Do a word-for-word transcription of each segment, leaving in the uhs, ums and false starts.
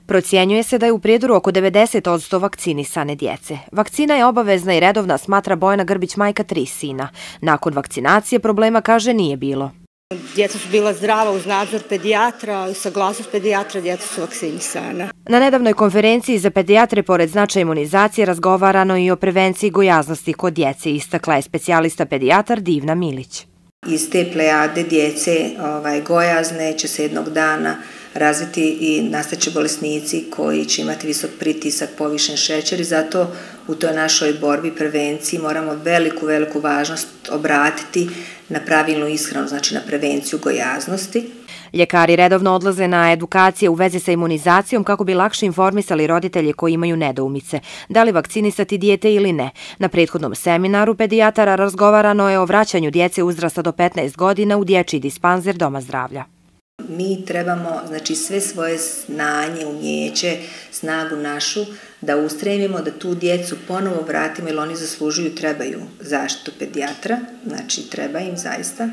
Procjenjuje se da je u Prijedoru oko devedeset posto vakcinisane djece. Vakcina je obavezna i redovna, smatra Bojana Grbić, majka tri sina. Nakon vakcinacije problema, kaže, nije bilo. Djeca su bila zdrava uz nadzor pedijatra, uz saglasnost pedijatra djeca su vakcinisana. Na nedavnoj konferenciji za pedijatre pored značaja imunizacije razgovarano i o prevenciji gojaznosti kod djece, istakla je specijalista pedijatar Divna Milić. Iz te plejade djece ovaj, gojazne će se jednog dana razviti i nastaće bolesnici koji će imati visok pritisak, povišen šećer i zato u toj našoj borbi prevenciji moramo veliku, veliku važnost obratiti na pravilnu ishranu, znači na prevenciju gojaznosti. Ljekari redovno odlaze na edukacije u vezi sa imunizacijom kako bi lakše informisali roditelje koji imaju nedoumice, da li vakcinisati dijete ili ne. Na prethodnom seminaru pedijatara razgovarano je o vraćanju djece uzrasta do petnaest godina u dječji dispanzer Doma zdravlja. Mi trebamo, znači, sve svoje znanje, umjeće, snagu našu da ustremimo, da tu djecu ponovo vratimo jer oni zaslužuju, trebaju zaštitu pedijatra, znači treba im zaista.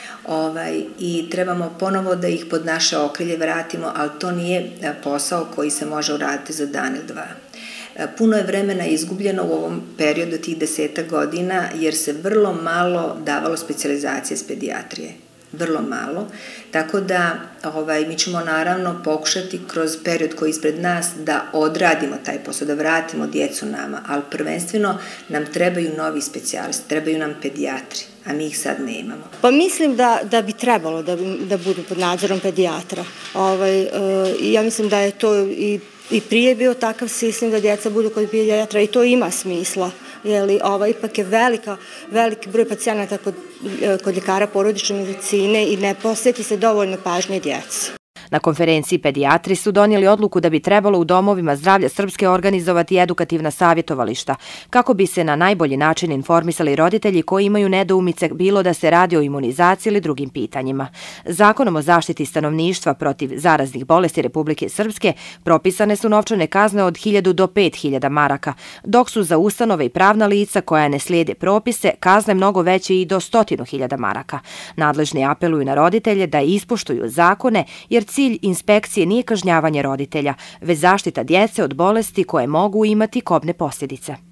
Ovaj, i trebamo ponovo da ih pod naše okrilje vratimo, ali to nije posao koji se može uraditi za dan ili dva. Puno je vremena izgubljeno u ovom periodu tih deseta godina jer se vrlo malo davalo specijalizacije s pedijatrije. Vrlo malo, tako da ovaj, mi ćemo naravno pokušati kroz period koji je ispred nas da odradimo taj posao, da vratimo djecu nama, ali prvenstveno nam trebaju novi specijalisti, trebaju nam pedijatri, a mi ih sad nemamo. Pa mislim da, da bi trebalo da, da budu pod nadzorom pedijatra. Ovaj, e, ja mislim da je to i, i prije bio takav sistem da djeca budu kod pedijatra i to ima smisla. Jeli, ovaj, ipak je velika, veliki broj pacijenata kod, kod ljekara porodične medicine i ne posveti se dovoljno pažnje djeci. Na konferenciji pedijatri su donijeli odluku da bi trebalo u domovima zdravlja Srpske organizovati edukativna savjetovališta, kako bi se na najbolji način informisali roditelji koji imaju nedoumice, bilo da se radi o imunizaciji ili drugim pitanjima. Zakonom o zaštiti stanovništva protiv zaraznih bolesti Republike Srpske propisane su novčane kazne od hiljadu do pet hiljada maraka, dok su za ustanove i pravna lica koja ne slijede propise kazne mnogo veće i do stotinu hiljada maraka. Nadležni apeluju na roditelje da ispoštuju zakone, jer cilj inspekcije nije kažnjavanje roditelja, već zaštita djece od bolesti koje mogu imati kobne posljedice.